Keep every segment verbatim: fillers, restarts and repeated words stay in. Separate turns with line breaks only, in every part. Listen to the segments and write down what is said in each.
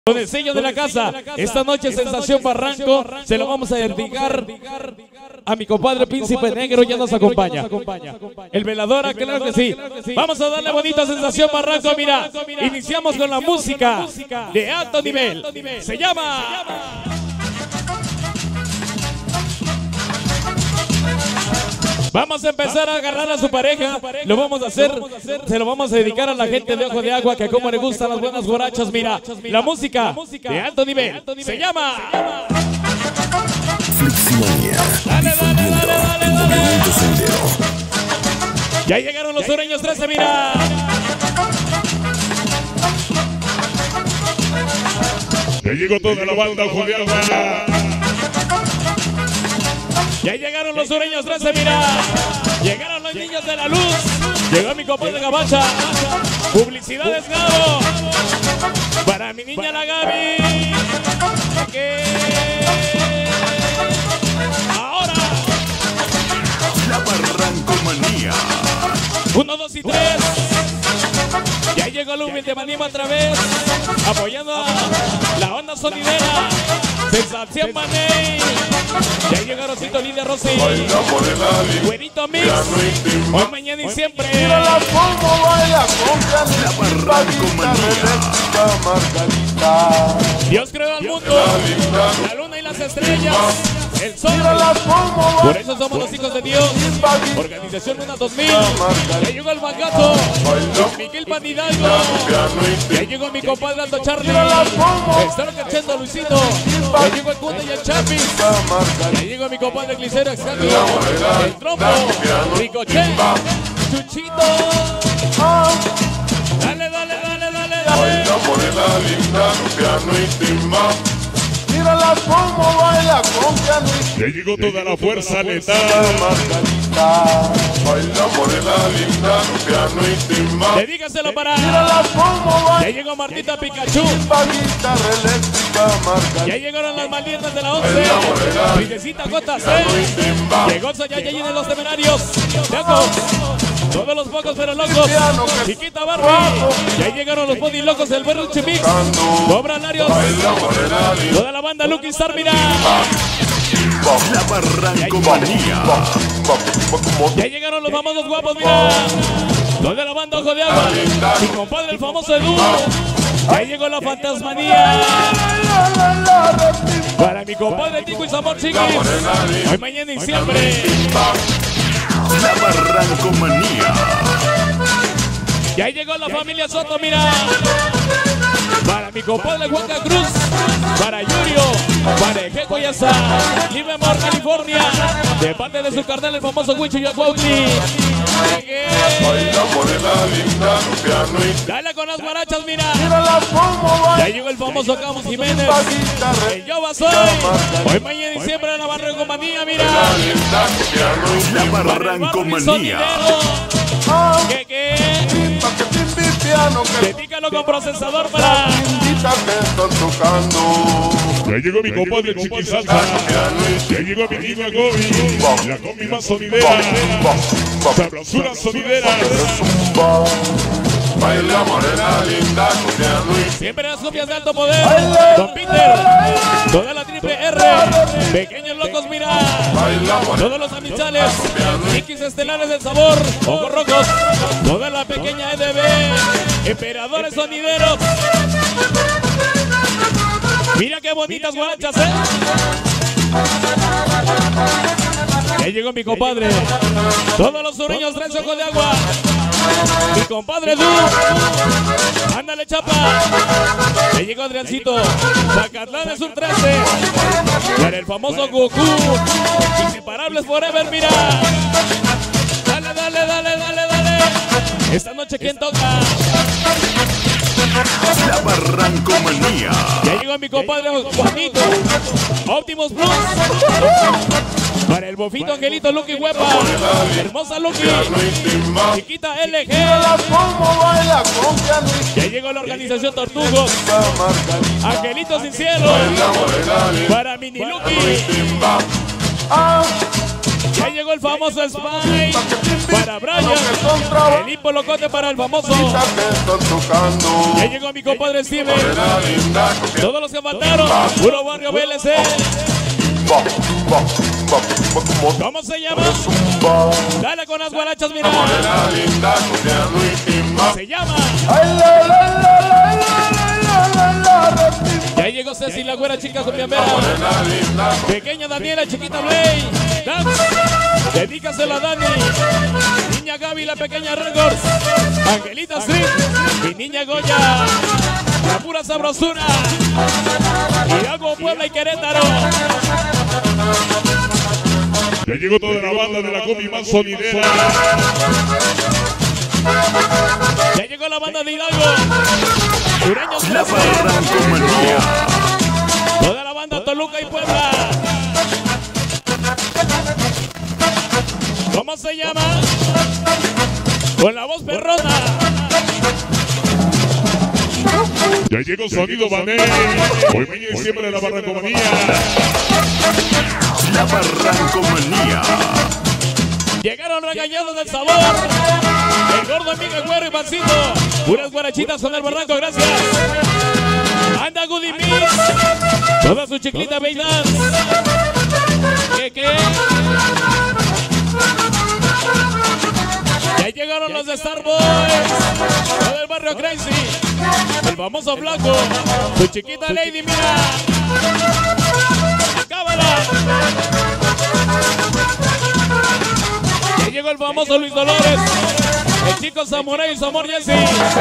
Con el sello de la casa, esta noche Sensación Barranco, se lo vamos a dedicar a mi compadre Príncipe Negro, ya nos acompaña. El veladora, claro que sí. Vamos a darle bonita Sensación Barranco, mira. Iniciamos con la música de alto nivel. Se llama... Vamos a empezar a agarrar a su pareja, lo vamos a hacer, se lo vamos a dedicar a la gente de Ojo de Agua, que como le gustan las buenas borrachas, mira, la música de alto nivel, se llama...
Fleximania, difundiendo el movimiento sendero.
Ya llegaron los sureños trece, mira.
Ya llegó toda la banda Ojo de Agua.
Ya llegaron los sureños trece, mira. Llegaron los niños de la luz. Llegó mi compadre Gabacha. Publicidades Gabo. Para mi niña la Gaby. Que... Ahora.
La Barranco Manía.
Uno, dos y tres. Ya llegó el humilde Manima otra vez. Apoyando a la onda sonidera. Sensación Maney. Ya llegó Rosito Lidia Rosy. Buenito Mix. Hoy, mañana y siempre.
La Barranco Manía.
Dios creó al mundo, la luna y las estrellas, el sol. Por eso somos los hijos de Dios. Organización Luna dos mil. Ya llegó el Mangato. Miguel Pan Hidalgo. Ya llegó mi compadre Aldo Charlie. Está orquestando Luisito. Ya llegó el Cunde y el Chapis. Ya llegó mi compadre Glicero Excanio. El Trompo. Ricochet. Chuchito. Dale, dale, dale, dale, dale.
Morena linda, piano y timba.
Mírala como baila con piano y
Ya llegó toda la fuerza letal.
Margarita.
Baila morena linda, piano y timba.
Dedícaselo para...
Mírala como
Ya
baila
llegó Martita Pikachu.
con guitarra eléctrica, Margarita.
Ya llegaron las malditas de la once. Princesita J C. Llegó Sayayayín en los temerarios. Locos. Todos los pocos pero locos. Chiquita Barbie. Ya llegaron los body locos del Berruchi Mix. Cobra Larios. Toda la banda Lucky Star, mira.
La Barranco Manía.
Ya llegaron los famosos guapos, mira. Toda la banda Ojo de Agua. Mi compadre el famoso Edu. Ya llegó la fantasmanía. Para mi compadre Tico y Zamor Chiquis. Hoy, mañana y siempre.
La Barranco Manía.
Ya llegó la familia Soto, mira. Para mi compadre Juanca Cruz. Para Yurio. Para Ejeco y Asa. Livermore, California. De parte de su carnal, el famoso Huicho Yacuautli.
Baila morena linda, piano y
Dale con las guarachas, mira.
Mírala como
Ya
baila
llegó el famoso Camus Jiménez.
con guitarra
El Yo Soy. Hoy, mañana y siempre en la Barranco Manía, mira.
linda, piano y
La
Para el
Barranco
Barbie
Manía.
sonidero. Que que.
timba, que timbi piano, que
Dedícalo con procesador para.
indita que están tocando.
Ya llegó mi compadre Chiquisalsa. Ya llegó mi niño Gobi. La combi más sonidera. Sabrosura sonidera.
Zumba.
baila morena linda, piano y
Siempre las copias de alto poder. Don Peter. Toda la triple R. Pequeños locos, mira.
baila morena.
Todos los amistales. X estelares del sabor. Ojos rojos. Toda la pequeña E D B. Emperadores sonideros. Mira qué bonitas guachas, eh. Ya llegó mi compadre. Todos los sureños traen Ojo de Agua. Mi compadre Du. Ándale, chapa. Ya llegó Adriancito. Zacatlán de Sur trece. Para el famoso Goku. Inseparables forever, mira. Dale, dale, dale, dale, dale. Esta noche, ¿quién toca?
La Barranco Manía.
Ya llegó mi compadre Juanito. Optimus Plus. Para el bofito Angelito Lucky Huepa. Hermosa Lucky. Chiquita L G.
Mírala como baila con piano y
Ya llegó la organización Tortugos.
Margarita.
Angelitos sin cielo. Para Mini Lucky.
Ah,
Ya llegó el famoso Spy para Brian. El hipo locote para el famoso. Ya llegó mi compadre Steven. Todos los que faltaron, puro barrio B L C. ¿Cómo se llama? Dale con las guarachas, mira. Se llama. Ya llegó Ceci, la güera chica con mi amera. Pequeña Daniela, chiquita Blay. Dance, dedícaselo a Dani. Niña Gaby, la pequeña Records. Angelita Street, mi niña Goya. La pura sabrosura. Hidalgo, Puebla y Querétaro.
Ya llegó toda la banda de la combi más sonidera.
Ya llegó la banda de Hidalgo. Sureños
La Barrancomanía.
Toda la banda Toluca y Puebla. ¿Cómo se llama? Con la voz perrona.
Ya llegó Sonido Bané. Hoy mañana y siempre la Barrancomanía.
La Barrancomanía.
Llegaron regañados del sabor. El gordo amigo Güero y Pancito. Puras guarachitas con el barranco, gracias. Anda Goody Mix. Toda su chiclita Bailan. ¿Qué qué? Ya llegaron los de Starboys. Todo el barrio Crazy. El famoso Blanco. Su chiquita Lady, mira. Cábala. Ya llegó el famoso Luis Dolores. El chico Samurai y su amor Jesse.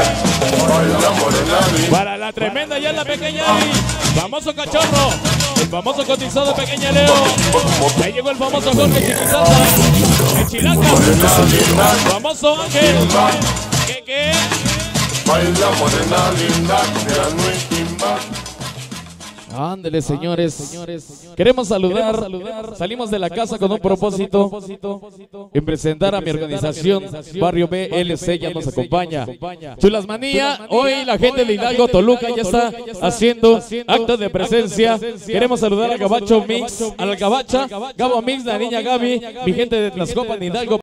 Para la tremenda y la pequeña Ari. Famoso Cachorro. El famoso cotizado pequeña Leo. Ya llegó el famoso Jorge Chiquizaza. El Chilaca. El famoso Ángel. ¿Qué qué?
Baila morena linda, piano y timba.
Ándele, señores. Queremos saludar. Salimos de la casa con un propósito en presentar a mi organización Barrio B L C. Ya nos acompaña Chulas Manía. Hoy la gente de Hidalgo, Toluca ya está haciendo acto de presencia. Queremos saludar a Gabacho Mix, a la Gabacha, Gabo Mix, la niña Gaby, mi gente de Tlaxcopan, Hidalgo.